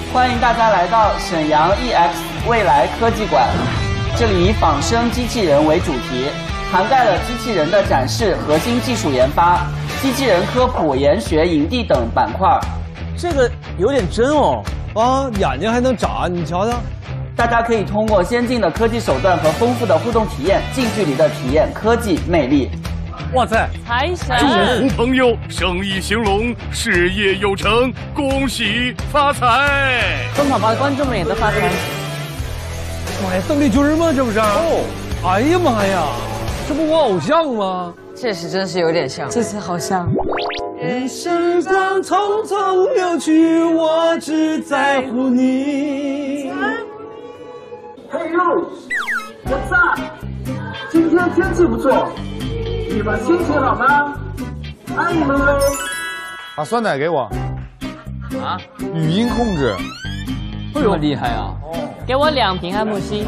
欢迎大家来到沈阳 EX 未来科技馆。这里以仿生机器人为主题，涵盖了机器人的展示、核心技术研发、机器人科普、研学营地等板块。 这个有点真哦，啊，眼睛还能眨，你瞧瞧。 大家可以通过先进的科技手段和丰富的互动体验，近距离的体验科技魅力。 哇塞！ 财神！ 祝福朋友生意兴隆，事业有成，恭喜发财！ 奔跑吧的观众们也都发财！ 妈呀，邓丽君吗？这不是？哦！哎呀妈呀，这不我偶像吗？ 这是真是有点像， 这次好像。 时光匆匆流去，我只在乎你。 嘿呦，我赞！今天天气不错，你们心情好吗？爱你们哟！ 把酸奶给我。啊？语音控制。 这么厉害啊！给我2瓶爱慕希。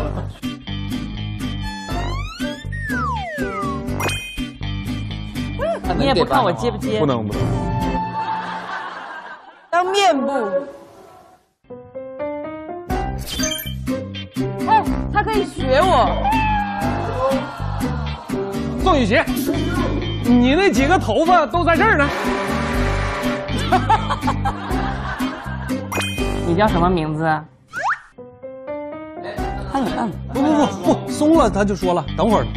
你也不看我接不接？ 不能。 当面部。哎，他可以学我。 宋雨琦，你那几个头发都在这儿呢。 你叫什么名字？按。 不，松了他就说了，等会儿。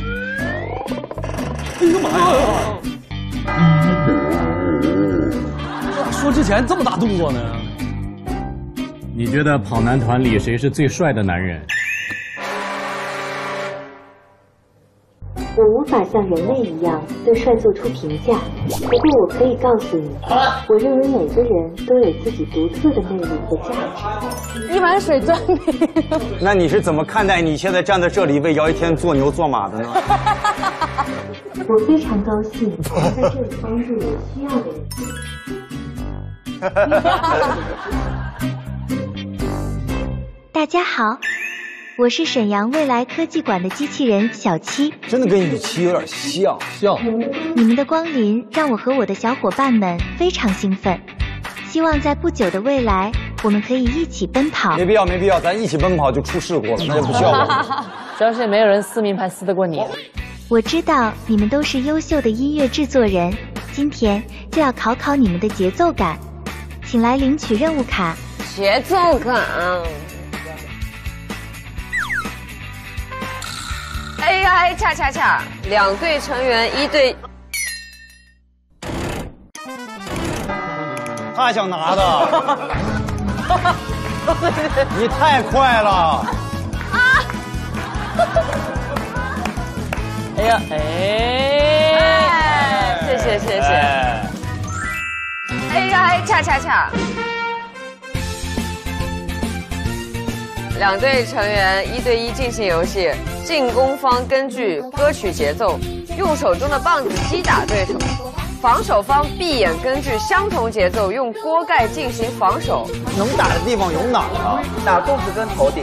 哎呀妈呀！说之前这么大动作呢？ 你觉得跑男团里谁是最帅的男人？ 我无法像人类一样对帅做出评价，不过我可以告诉你，我认为每个人都有自己独特的魅力和价值。 一碗水端平。 那你是怎么看待你现在站在这里为姚一天做牛做马的呢？ 我非常高兴能在这里帮助有需要的人。大家好。我是沈阳未来科技馆的机器人小七， 真的跟雨琦有点像。 你们的光临让我和我的小伙伴们非常兴奋，希望在不久的未来，我们可以一起奔跑。 没必要，咱一起奔跑就出事故了，那就不需要了。 主要是没有人撕名牌撕得过你。 我知道你们都是优秀的音乐制作人，今天就要考考你们的节奏感，请来领取任务卡。 节奏感。AI 恰恰恰，2队成员1对。 他想拿的，你太快了！啊！ 哎呀， 谢谢。AI 恰恰恰。2队成员1对1进行游戏，进攻方根据歌曲节奏，用手中的棒子击打对手；防守方闭眼根据相同节奏，用锅盖进行防守。 能打的地方有哪儿啊？ 打肚子跟头顶。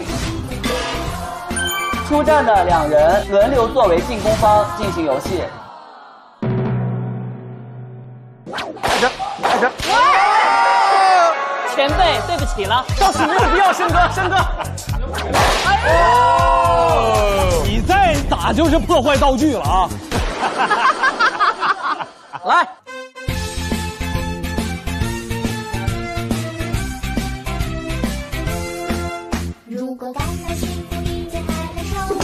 出战的2人轮流作为进攻方进行游戏。 开始。 前辈，对不起了， 倒是没有必要，申哥。你再打就是破坏道具了啊！ 来。 如果感到幸福，你就拍拍手。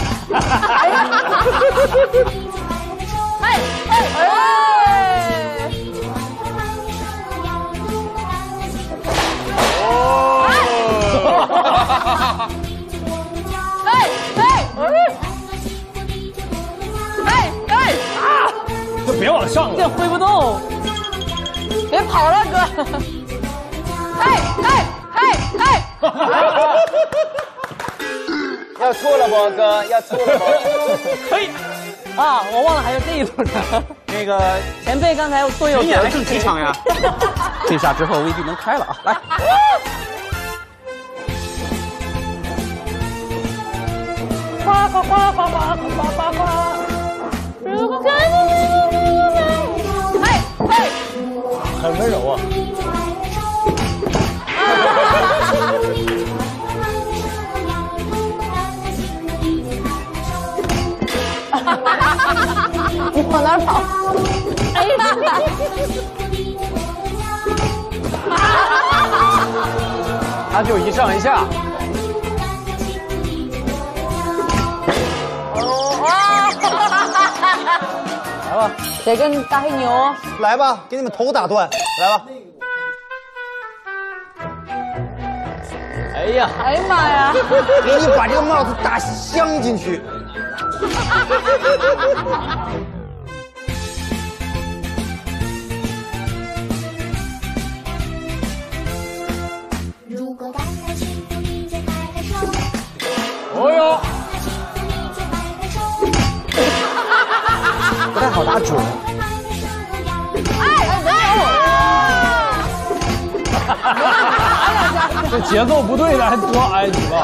就别往上了， 这挥不动， 别跑了，哥！ 要吐了不，哥？要吐了不？ 可以。 啊，我忘了还有这一轮呢。 那个前辈刚才多有还剩几场呀？ 这下之后未必能开了啊！来。 很温柔啊。 他就一上一下。来吧， 得跟大黑牛。 来吧，给你们头打断，来吧。 哎呀， 哎呀妈呀！ 给你把这个帽子打镶进去。 如果当然幸福，你就拍拍手。 哦哟， 不太好打准。 这节奏不对的还多挨几吧？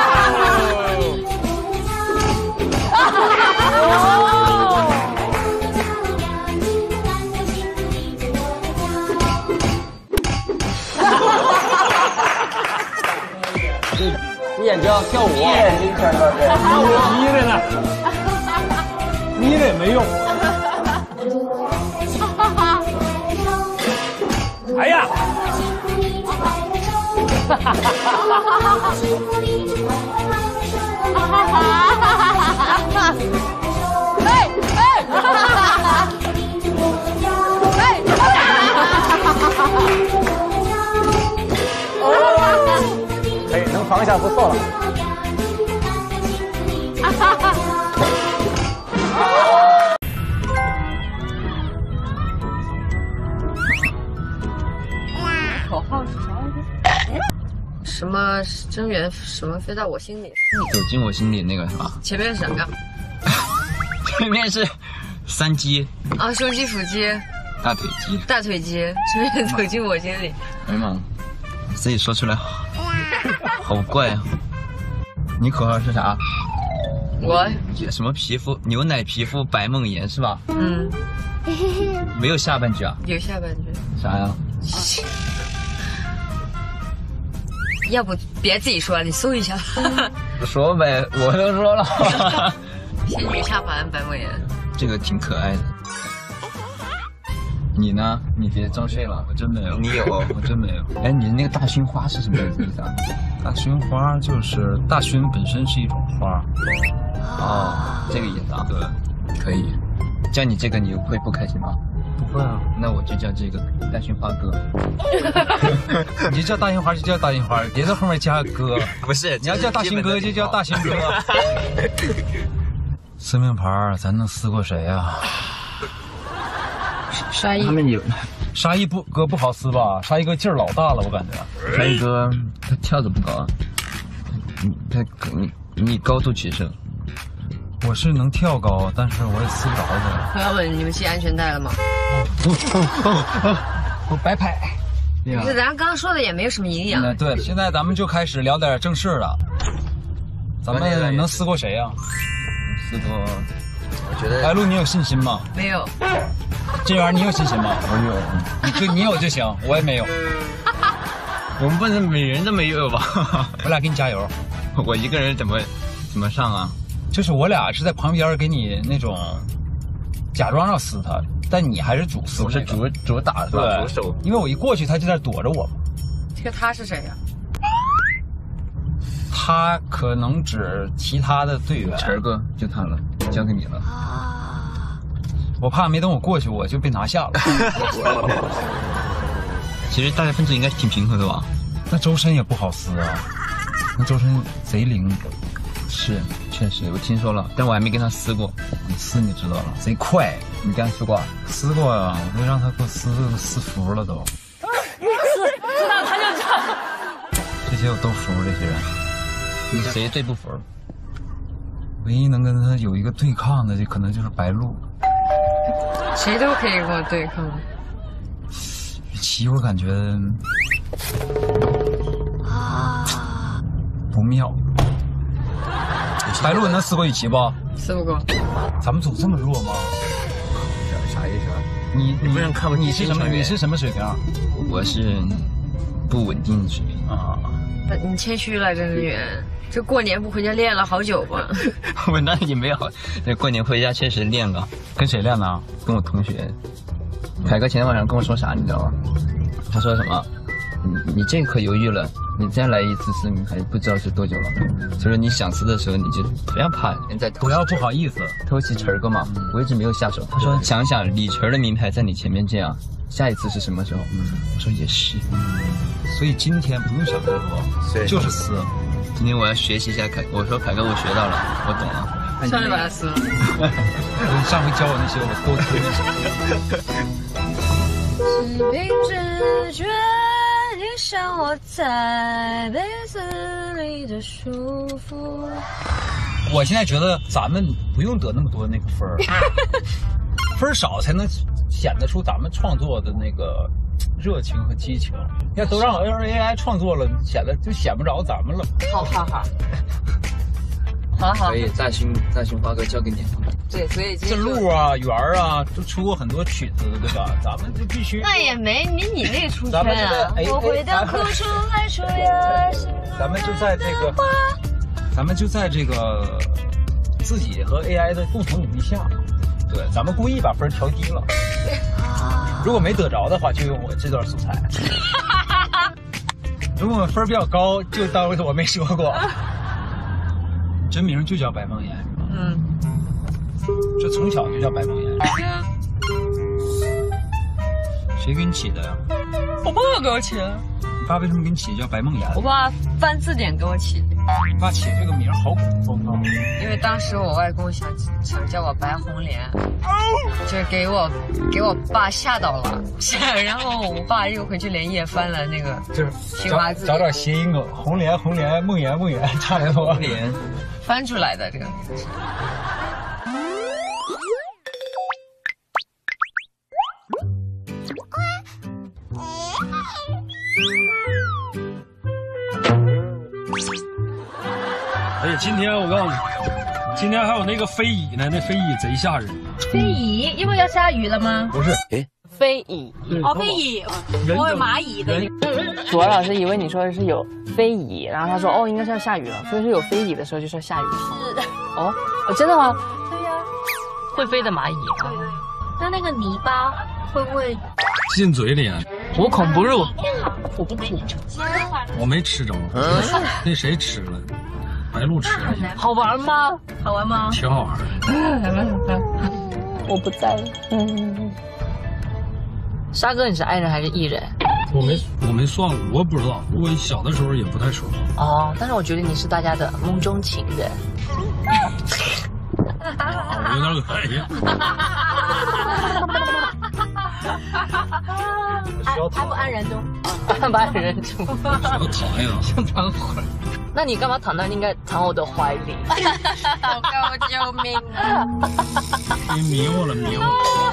你眼睛要跳舞，闭眼睛全都对。 眯着呢，眯着也没用。哎呀！ 可以，能防一下不错了。 口号是啥来着？什么真源什么飞到我心里？ 走进我心里那个是吧？ 前面是哪个？ 前面是三肌啊，胸肌、腹肌、 大腿肌。 大腿肌，前面走进我心里。 哎呀妈，自己说出来好怪啊！你口号是啥？ 我什么皮肤？牛奶皮肤白梦魇是吧？ 嗯， 没有下半句啊？ 有下半句。 啥呀？ 要不别自己说了，你搜一下。 说呗，我都说了。 仙女下凡白梦魇， 这个挺可爱的。你呢？你别装睡了，我真没有。你有？我真没有。哎，你那个大熏花是什么意思啊？ 大熏花就是大熏本身是一种花。 哦，这个意思啊。对，可以。叫你这个你会不开心吗？ 不会啊。 那我就叫这个大熏花哥。 你就叫大熏花就叫大熏花，别在后面加哥。 不是， 你要叫大熏哥就叫大熏哥。撕名牌咱能撕过谁呀？ 沙溢他们有。 沙溢哥不好撕吧？沙溢哥劲儿老大了，我感觉。 沙溢哥他跳的不高啊。你高度取胜。 我是能跳高，但是我也撕不着他。 朋友们，你们系安全带了吗？ 我白拍。 不是，咱刚刚说的也没有什么营养。 对，现在咱们就开始聊点正事了。咱们能撕过谁呀？ 撕过，我觉得。 白鹿，你有信心吗？ 没有。 这玩意儿你有信心吗？我有。你有就行，我也没有。 我们不能每人都没有吧？ 我俩给你加油。 我一个人怎么上啊？ 就是我俩是在旁边给你那种假装要撕他，但你还是主撕。 我是主打是吧？主手。 因为我一过去，他就在躲着我嘛。 这个他是谁呀？ 他可能指其他的队员。 晨儿哥，就他了，交给你了。 我怕没等我过去，我就被拿下了。 其实大家分数应该挺平衡的吧？ 那周深也不好撕啊，那周深贼灵。 是，确实我听说了，但我还没跟他撕过。 你撕你知道了，贼快。 你跟他撕过？ 撕过啊，我都让他给我撕服了都。 知道他就这样。 这些我都服这些人。 你谁最不服？ 唯一能跟他有一个对抗的，就可能就是白鹿。 谁都可以跟我对抗。 雨琦，我感觉不妙。白鹿能撕过雨琦不？ 撕不过。 咱们组这么弱吗？ 啥意思啊？ 你不能看不起你是什么？你是什么水平？ 我是不稳定的水平啊。 你谦虚了，郑志远。这过年不回家练了好久吧？ 我那也没有，这过年回家确实练了。 跟谁练呢？ 跟我同学。凯哥前天晚上跟我说啥，你知道吗？他说什么？你这可犹豫了， 你再来一次生命，还不知道是多久了。就是你想死的时候，你就不要怕，现在不要不好意思。 偷袭陈儿哥嘛，我一直没有下手。他说想想李晨儿的名牌在你前面这样，下一次是什么时候？我说也是。 所以今天不用想太多，就是撕。 今天我要学习一下凯，我说凯哥我学到了，我懂了。 上去把它撕了。 上回教我那些我都听。 是凭直觉，你像我在被子里的舒服。 我现在觉得咱们不用得那么多那个分儿，分少才能显得出咱们创作的那个热情和激情。要都让 AI 创作了，显不着咱们了。 好。 可以，大勋花哥交给你。 对，所以这路啊、圆儿啊，都出过很多曲子，对吧？咱们就必须。 那也没你那个出圈啊！我会当哭出来出呀。 咱们就在这个自己和 AI 的共同努力下，对，咱们故意把分调低了。如果没得着的话，就用我这段素材。如果分比较高，就当我没说过。真名就叫白梦妍是吧？这从小就叫白梦妍。谁给你起的呀？ 我爸给我起的。 你爸为什么给你起叫白梦妍？ 我爸翻字典给我起的。 你爸起这个名好古风啊！ 因为当时我外公想叫我白红莲，就是给我爸吓到了，然后我爸又回去连夜翻了那个就是新华字典， 找点谐音梗，红莲红莲，梦妍梦妍，差点多。 红莲翻出来的这个名字。 而且今天我告诉你，今天还有那个飞蚁呢，那飞蚁贼吓人。 飞蚁，因为要下雨了吗？ 不是， 飞蚁。哦，飞蚁，我有蚂蚁的。 主播老师以为你说的是有飞蚁，然后他说哦，应该是要下雨了，所以说有飞蚁的时候就是要下雨。 是。 哦，真的吗？ 对呀。 会飞的蚂蚁。 那个泥巴会不会进嘴里？ 无孔不入。 我不吃。 我没吃着，那谁吃了？白鹿吃了。 好玩吗？ 好玩吗？ 挺好玩的。 我不在了。沙哥，你是 I 人还是 E 人？ 我没算过，我不知道。我小的时候也不太说。 哦，但是我觉得你是大家的梦中情人。 有点恶心。 安不安然中？ 安不安然中？ 好讨厌啊！ 想躺会儿。那你干嘛躺那？你应该躺我的怀里。 救命啊！ 你迷糊了，迷糊。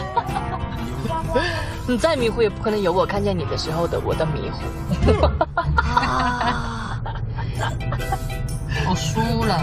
你再迷糊也不可能有我看见你的时候的我的迷糊。 我输了。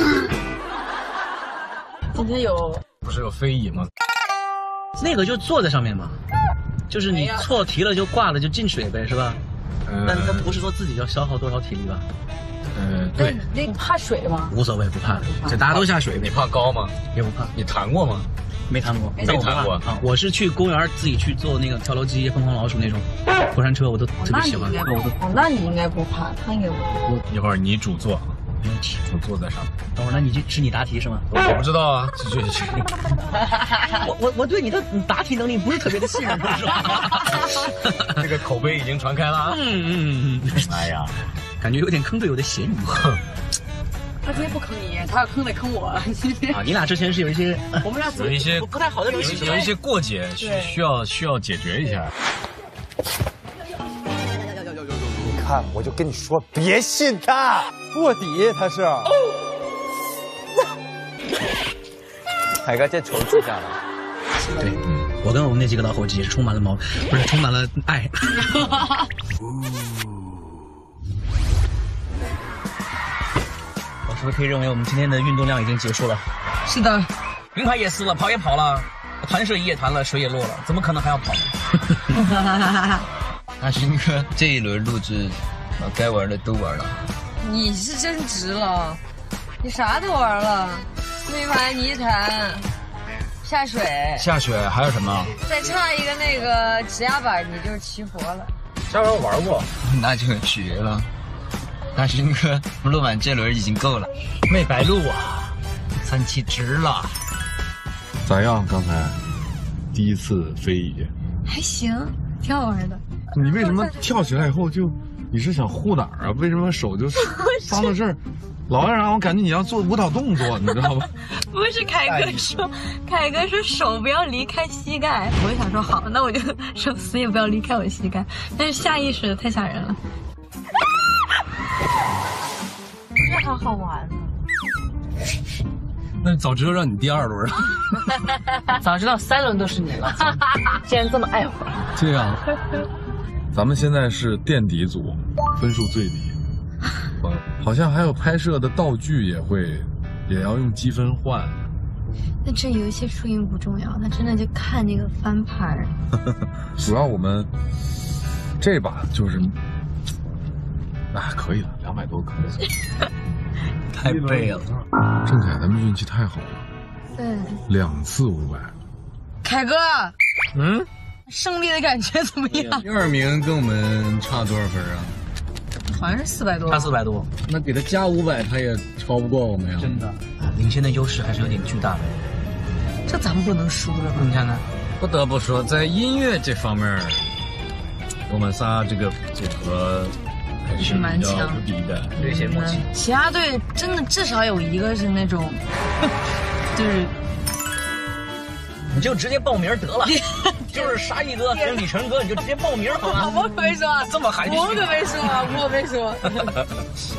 今天不是有飞蚁吗？ 那个就坐在上面嘛，就是你错题了就挂了就进水呗，是吧？但它不是说自己要消耗多少体力吧？ 对。 你怕水吗？ 无所谓，不怕。这大家都下水， 你怕高吗？ 也不怕。 你弹过吗？ 没弹过， 没弹过啊！我是去公园自己去做那个跳楼机、疯狂老鼠那种过山车，我都特别喜欢。 那你应该不怕，他应该不怕。 一会儿你主坐，我坐在上面。 等会儿，那你答题是吗？ 我不知道啊， 我对你的答题能力不是特别的信任，是吧？ 这个口碑已经传开了。哎呀， 感觉有点坑队友的嫌疑。 他今天不坑你，他要坑得坑我。 啊，你俩之前是有一些， 我们俩有一些不太好的东西， 有一些过节，需要解决一下。 你看，我就跟你说，别信他，卧底他是。 海哥这仇记下了。 对，我跟我们那几个老伙计也是充满了充满了爱。是不是可以认为我们今天的运动量已经结束了？ 是的， 名牌也撕了，跑也跑了，弹射也弹了，水也落了，怎么可能还要跑呢？ 大勋哥这一轮录制，该玩的都玩了。 你是真值了，你啥都玩了，名牌泥潭，下水还有什么？ 再差一个那个指压板，你就齐活了。 下边玩过， 那就绝了。 大勋哥录满这轮已经够了， 没白录啊，3期值了。 咋样？刚才第一次飞椅， 还行，挺好玩的。 你为什么跳起来以后就？你是想护哪儿啊？为什么手就放到这儿？老让我感觉你要做舞蹈动作，你知道吗？ 不是凯哥说手不要离开膝盖，我就想说好，那我就手死也不要离开我膝盖，但是下意识的太吓人了。这好好玩。 那早知道让你第2轮了。 早知道3轮都是你了。既然这么爱玩。 这样。咱们现在是垫底组，分数最低。好像还有拍摄的道具也要用积分换。 那这游戏输赢不重要，那真的就看那个翻盘。 主要我们这把就是可以了，200多可以了。 太背了。 郑凯，咱们运气太好了。 对。 2次500。 凯哥。胜利的感觉怎么样？ 第2名跟我们差多少分啊？ 好像是400多， 差400多。 那给他加500，他也超不过我们呀。 真的，领先的优势还是有点巨大的。 这咱们不能输了吧？ 你看看， 不得不说，在音乐这方面，我们仨这个组合还是蛮强无敌的， 有些默契。 其他队真的至少有一个是那种，就是。 你就直接报名得了，就是沙溢哥跟李晨哥，你就直接报名好吗？ 我可没说， 这么含蓄， 我可没说，我没说。